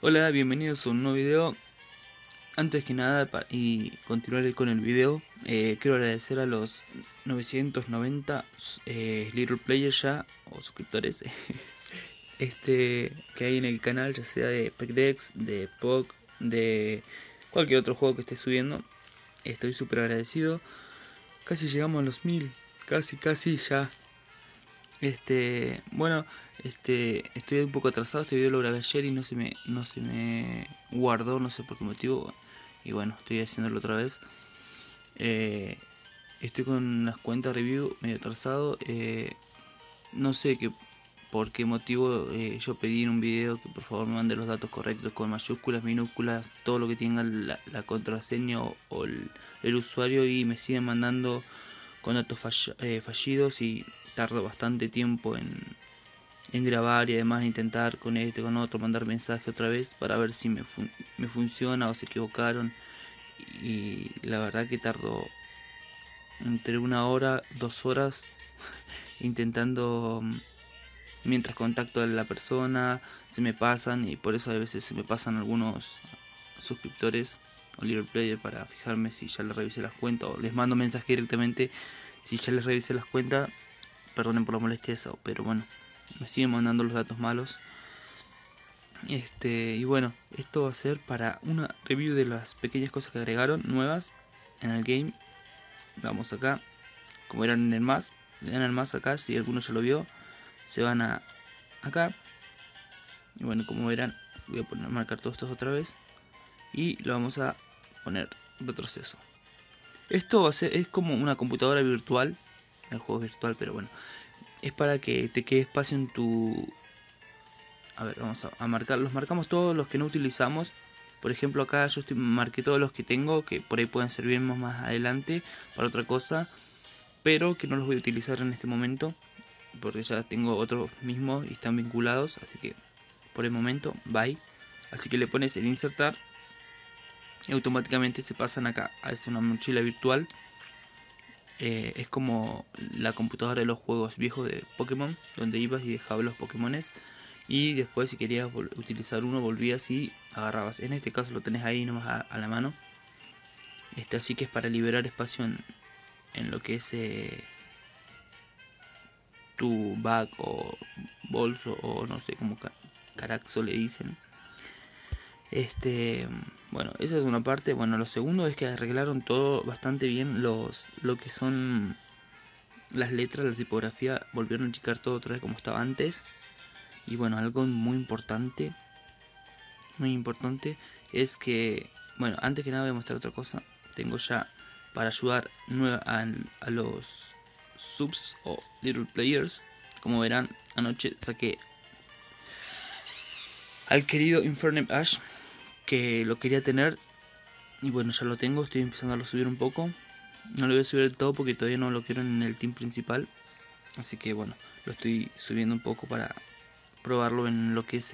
Hola, bienvenidos a un nuevo video. Antes que nada, y continuar con el video, quiero agradecer a los 990 Little Players ya, o suscriptores, que hay en el canal, ya sea de PECDEX, de POC, de cualquier otro juego que esté subiendo. Estoy súper agradecido. Casi llegamos a los 1000, casi ya. Bueno, estoy un poco atrasado. Este video lo grabé ayer y no se me guardó, no sé por qué motivo. Y bueno, estoy haciéndolo otra vez. Estoy con las cuentas review medio atrasado. No sé por qué motivo yo pedí en un video que por favor me mande los datos correctos con mayúsculas, minúsculas, todo lo que tenga la contraseña o el usuario, y me siguen mandando con datos fallidos, y tardo bastante tiempo en grabar, y además intentar con este, con otro, mandar mensaje otra vez para ver si me funciona o se equivocaron. Y la verdad que tardo entre 1 hora, 2 horas intentando, mientras contacto a la persona, se me pasan, y por eso a veces se me pasan algunos suscriptores o Little Player para fijarme si ya les revisé las cuentas, o les mando mensaje directamente si ya les revisé las cuentas. Perdonen por la molestia eso, pero bueno, me siguen mandando los datos malos. Y bueno, esto va a ser para una review de las pequeñas cosas que agregaron nuevas en el game. Vamos acá, como eran en el más, le dan al más acá, si alguno ya lo vio, se van a acá. Y bueno, como verán, voy a marcar todos estos otra vez y lo vamos a poner retroceso. Esto va a ser, es como una computadora virtual. El juego es virtual, pero bueno, es para que te quede espacio en tu... A ver, vamos a marcar, los marcamos todos los que no utilizamos. Por ejemplo, acá yo marqué todos los que tengo, que por ahí pueden servirnos más adelante para otra cosa, pero que no los voy a utilizar en este momento, porque ya tengo otros mismos y están vinculados, así que por el momento, bye. Así que le pones el insertar y automáticamente se pasan acá. Es una mochila virtual. Es como la computadora de los juegos viejos de Pokémon, donde ibas y dejabas los Pokémones, y después si querías utilizar uno volvías y agarrabas. En este caso lo tenés ahí nomás a la mano. Así que es para liberar espacio en lo que es tu bag o bolso, o no sé cómo caraxo le dicen. Bueno, esa es una parte. Bueno, lo segundo es que arreglaron todo bastante bien, lo que son las letras, la tipografía, volvieron a achicar todo otra vez como estaba antes. Y bueno, algo muy importante es que, bueno, antes que nada voy a mostrar otra cosa. Tengo ya para ayudar a los subs o little players. Como verán, anoche saqué al querido Infernape Ash, que lo quería tener, y bueno, ya lo tengo. Estoy empezando a subir un poco. No lo voy a subir del todo porque todavía no lo quiero en el team principal, así que bueno, lo estoy subiendo un poco para probarlo en lo que es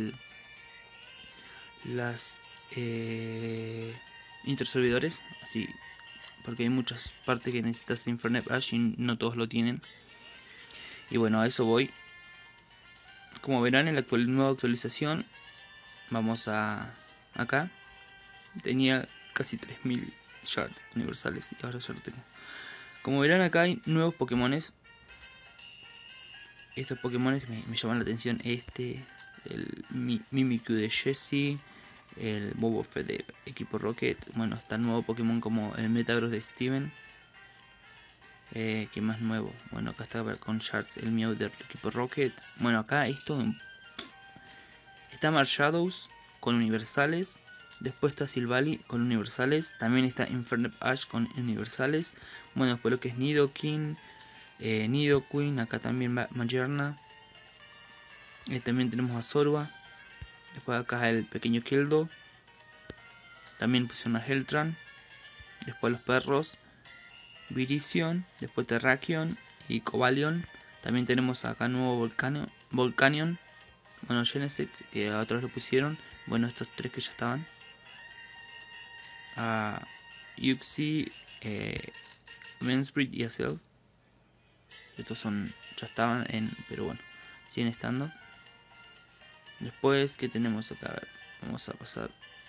las interservidores, así, porque hay muchas partes que necesitas Infernape Ash y no todos lo tienen. Y bueno, a eso voy. Como verán, en la nueva actualización, vamos a acá. Tenía casi 3000 shards universales y ahora ya lo tengo. Como verán, acá hay nuevos Pokémones. Estos Pokémones me llaman la atención. El Mimikyu de Jessie, el Bobofet del equipo Rocket. Bueno, está el nuevo Pokémon como el Metagross de Steven. ¿Qué más nuevo? Bueno, acá está con Shards, el Meow del equipo Rocket. Bueno, acá esto está Marshadows con universales. Después está Silvally con universales. También está Infernape Ash con universales. Bueno, después lo que es Nidoking, Nidoqueen. Acá también va Magerna. También tenemos a Zorba. Después acá el pequeño Kildo. También pusieron a Heltran. Después los perros, Virizion. Después Terrakion y Cobalion. También tenemos acá nuevo Volcanion. Bueno, Genesect, que a otros lo pusieron. Bueno, estos tres que ya estaban. A Uxie, Menspread y Azelf. Estos ya estaban pero bueno, siguen estando. Después, ¿qué tenemos acá? A ver. Vamos a pasar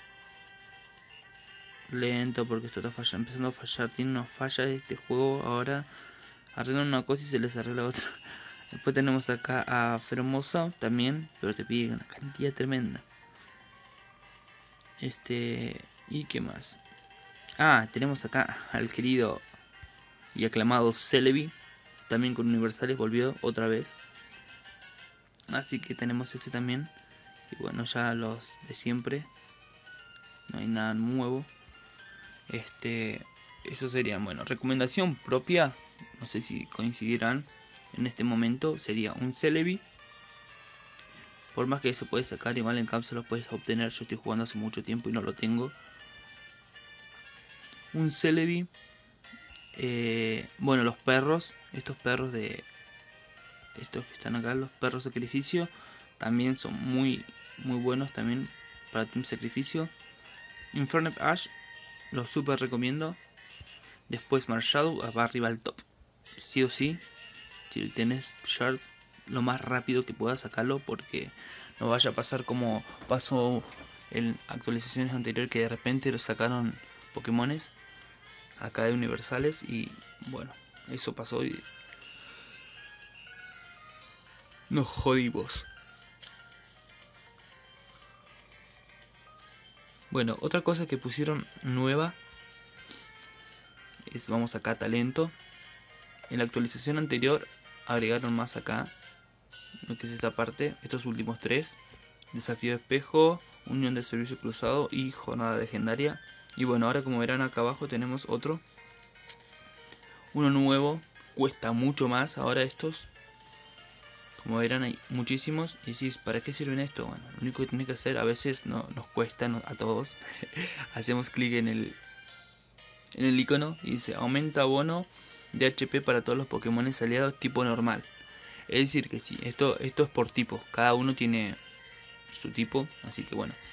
lento porque esto está empezando a fallar. Tiene una falla de este juego ahora. Arreglan una cosa y se les arregla otra. Después tenemos acá a Fermosa también, pero te pide una cantidad tremenda. ¿Y qué más? Ah, tenemos acá al querido y aclamado Celebi. También con universales volvió otra vez. Así que tenemos ese también. Y bueno, ya los de siempre. No hay nada nuevo. Eso sería, bueno, recomendación propia. No sé si coincidirán en este momento. Sería un Celebi. Por más que se puede sacar, igual en cápsula lo puedes obtener. Yo estoy jugando hace mucho tiempo y no lo tengo. Un Celebi. Bueno, los perros. Estos perros de... Estos que están acá, los perros sacrificio. También son muy buenos también para Team Sacrificio. Infernal Ash. Lo super recomiendo. Después Marshall va arriba al top. Sí o sí. Si tienes shards, lo más rápido que puedas sacarlo. Porque no vaya a pasar como pasó en actualizaciones anteriores. Que de repente lo sacaron Pokémones acá de universales. Y bueno, eso pasó y nos jodimos. Bueno, otra cosa que pusieron nueva es, vamos acá, talento. En la actualización anterior agregaron más acá, lo que es esta parte, estos últimos tres. Desafío de espejo, unión de servicio cruzado y jornada legendaria. Y bueno, ahora como verán acá abajo tenemos otro. Uno nuevo, cuesta mucho más ahora estos. Como verán hay muchísimos. Y decís, ¿para qué sirven esto? Bueno, lo único que tenés que hacer, a veces nos cuesta a todos. Hacemos clic en el icono y dice aumenta bono de HP para todos los Pokémon aliados tipo normal. Es decir que sí, esto es por tipo. Cada uno tiene su tipo. Así que bueno.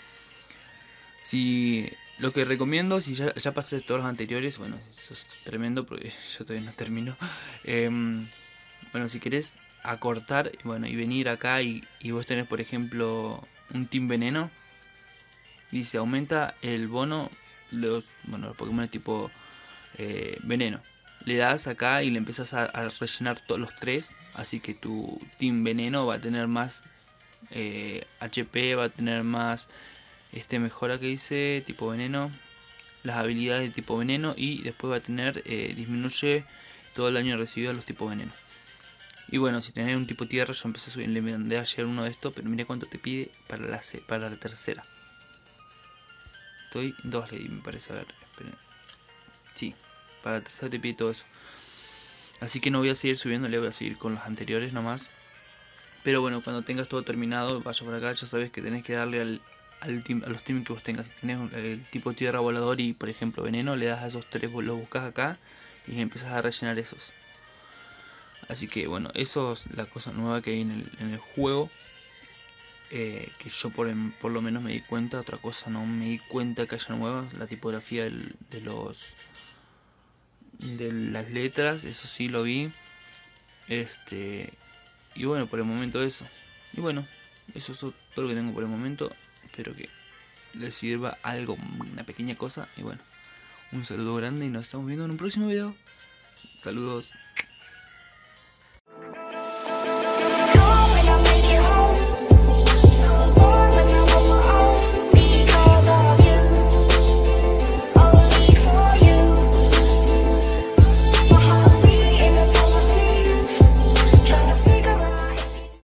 Si lo que recomiendo, si ya pasé todos los anteriores, bueno, eso es tremendo porque yo todavía no termino. Bueno, si querés acortar, bueno, y venir acá y vos tenés, por ejemplo, un Team Veneno, dice aumenta el bono los Pokémon tipo Veneno. Le das acá y le empiezas a rellenar todos los tres, así que tu Team Veneno va a tener más HP, va a tener más mejora que dice tipo veneno, las habilidades de tipo veneno, y después va a tener disminuye todo el daño recibido a los tipos veneno. Y bueno, si tenés un tipo tierra, yo empecé a subir, le mandé ayer uno de estos, pero mire cuánto te pide para la tercera. Estoy 2 le di, me parece, a ver, esperen. Sí, para la tercera te pide todo eso. Así que no voy a seguir subiendo, le voy a seguir con los anteriores nomás. Pero bueno, cuando tengas todo terminado, vaya por acá, ya sabes que tenés que darle a los teams que vos tengas. Si tenés el tipo tierra, volador y por ejemplo veneno, le das a esos tres, vos los buscas acá y empezás a rellenar esos. Así que bueno, eso es la cosa nueva que hay en el juego. Que yo por lo menos me di cuenta. Otra cosa no me di cuenta que haya nuevas. La tipografía de las letras, eso sí lo vi. Y bueno, por el momento eso. Y bueno, eso es todo lo que tengo por el momento. Espero que les sirva algo, una pequeña cosa. Y bueno, un saludo grande y nos estamos viendo en un próximo video. Saludos.